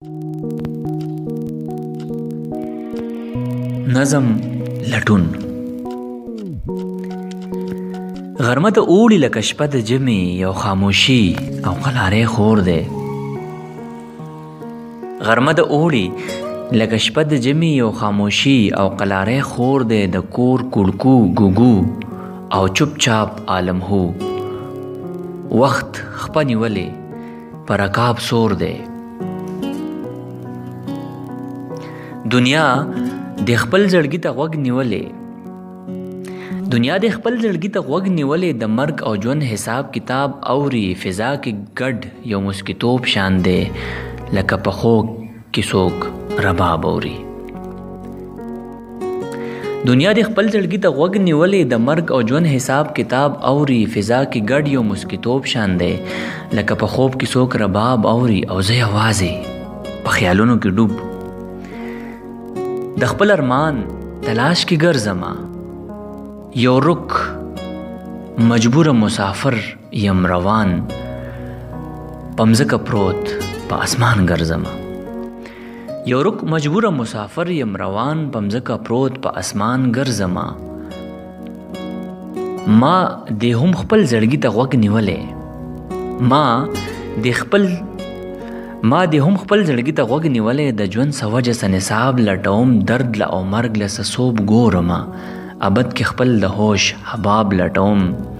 نظم لټون غرمه د اوړي لکه شپه د ژمي یو خاموشي او قلاره خور دی. غرمه د اوړي لکه شپه د ژمي یو خاموشي او قلاره خور دی، د کور کړکو ګوګو او چپ چاپ عالم هو. وخت خپه نیولې پر رکاب سور دی. دنیا د خپل زړګي ته غوږ نیولې، دنیا د خپل زړګي ته غوږ نیولې، د مرګ او ژوند حساب کتاب اوري. فضا کې ګډ یو مسکیتوب شان دی، لکه پخو کې څوک رباب اوري. دنیا د خپل زړګي ته غوږ نیولې، د مرګ او ژوند حساب کتاب اوري. فضا کې ګډ یو مسکیتوب شان دی، لکه په خوب کې څوک رباب اوري. او زه یوازې په خیالونو کې ډوب د خپل ارمان تلاش کې ګرځما. یو رک مجبور مسافر یم روان، پمزکه پروت په اسمان ګرځما. یو رک مجبور مسافر یم روان، پمزکه پروت په اسمان ګرځما. ما د هم خپل زړګي ته غوږ نیولې، ما د هم خپل زړګي ته غوږ نیولې، د ژوند سوجه سنصاب لټوم، درد له او مرګ له سسوب ګورما. ابد کې خپل د هوش حباب لټوم،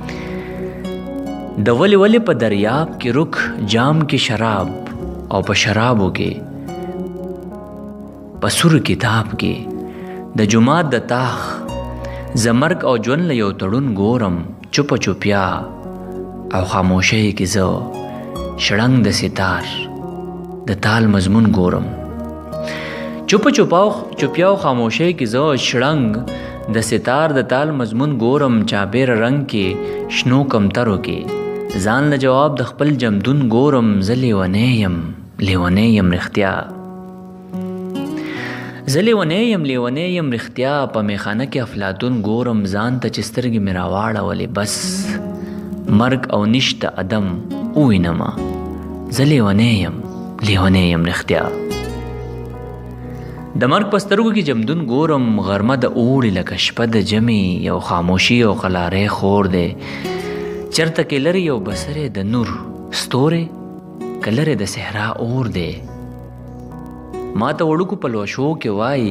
د ولې په دریاب کې رک جام کې شراب، او په شرابو کې په سور کتاب کې د جمعات د تاخ زمرګ او ژوند له یو تړون ګورم. چوپ چوپیا او خاموشۍ کې زه شړنګ د ستار د تال مضمون ګورم. چوپ چوپیا او خاموشۍ کې زه شړنګ د ستار د تال مضمون ګورم. چابیر رنگ کې شنو کمترو کې ځان له جواب د خپل جمدون ګورم. زه لیونی یم رښتیا، زه لیونی یم رښتیا، په میخانه کې افلاطون ګورم. ځان ته چې سترګې مې راواړولې، بس مرګ او نشته عدم ووینما. زه لیونی یم رښتیا، د مرګ په سترګو کې جمدون ګورم. غرمه د اوړي لکه شپه د ژمي یو خاموشي او قلاره خور دی. چرته کې لري یو بسره د نور ستوره، کلره د صحرا اور دی. ما ته وړوکو پلوشو کې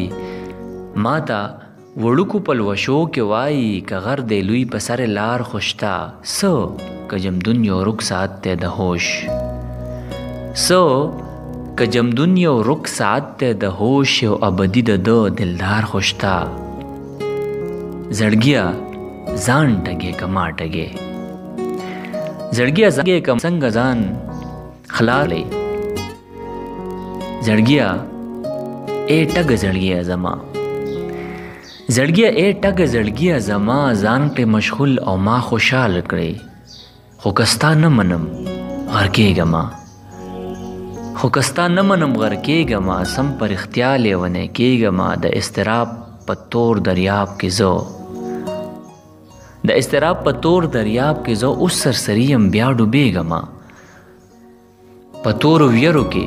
وایي، که غر دی لوی په سر لار خوشتا. سو که جمدون یو رک ساعت ته د هوش، که جمدون یو رک ساعت ته د هوش، یو ابدي د دلدار خوشتا. زړګیا ځان ټګې کما ټګې، زړګیا کم څنګه ځان خلالې. زړګیا اے ټګ زړګیا زما، زړګیا اے ټګ زړګیا زما. ځان په مشغول او ما خوشحال کړې، خو کستا نه منم غر کېږما. سم پر اختیار لیونی کېږما. د اضطراب په تور دریاب کې زه اوس سرسري یم بیا ډوبېږما. په تورو ویرو کې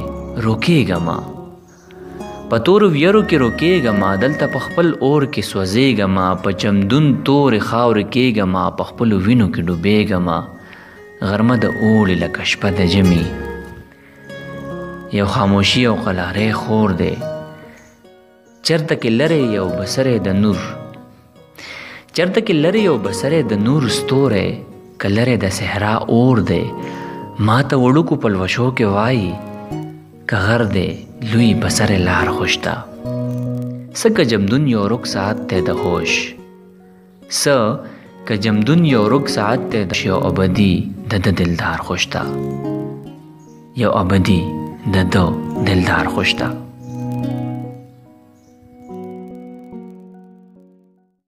روکېږما، دلته په خپل اور کې سوځېږما. په چمدون تورې خاورې کېږما، په خپلو وینو کې ډوبېږما. غرمه د اوړي لکه شپه د ژمي یو خاموشي او قلاره خور دی. چرته کې لري یو بسره د نور ستوره، کلره د صحرا اور دی. ما ته وړوکو پلوشو کې وایي، که غر دی لوی په سر لار خوشتا. سکه جمدون یو رک ساعت ته د هوش، یو ابدي د دلدار خوشتا.